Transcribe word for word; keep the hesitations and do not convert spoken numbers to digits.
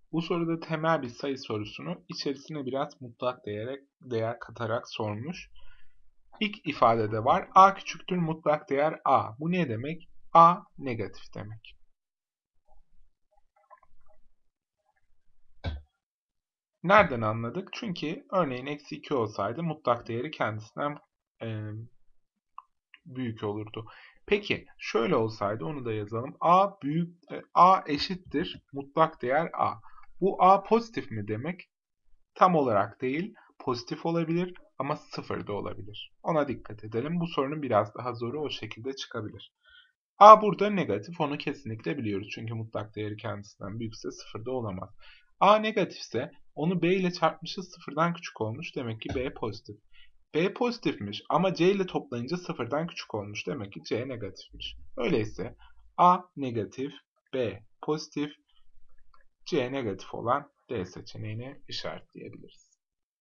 Bu soruda temel bir sayı sorusunu içerisine biraz mutlak değer, değer katarak sormuş. İlk ifadede var. A küçüktür mutlak değer A. Bu ne demek? A negatif demek. Nereden anladık? Çünkü örneğin eksi iki olsaydı mutlak değeri kendisinden e, büyük olurdu. Peki şöyle olsaydı onu da yazalım. A büyük e, A eşittir mutlak değer A. Bu A pozitif mi demek? Tam olarak değil. Pozitif olabilir ama sıfır da olabilir. Ona dikkat edelim. Bu sorunun biraz daha zoru o şekilde çıkabilir. A burada negatif. Onu kesinlikle biliyoruz. Çünkü mutlak değeri kendisinden büyükse sıfır da olamaz. A negatifse onu B ile çarpmışız, sıfırdan küçük olmuş. Demek ki B pozitif. B pozitifmiş ama C ile toplayınca sıfırdan küçük olmuş. Demek ki C negatifmiş. Öyleyse A negatif, B pozitif, C negatif olan D seçeneğini işaretleyebiliriz.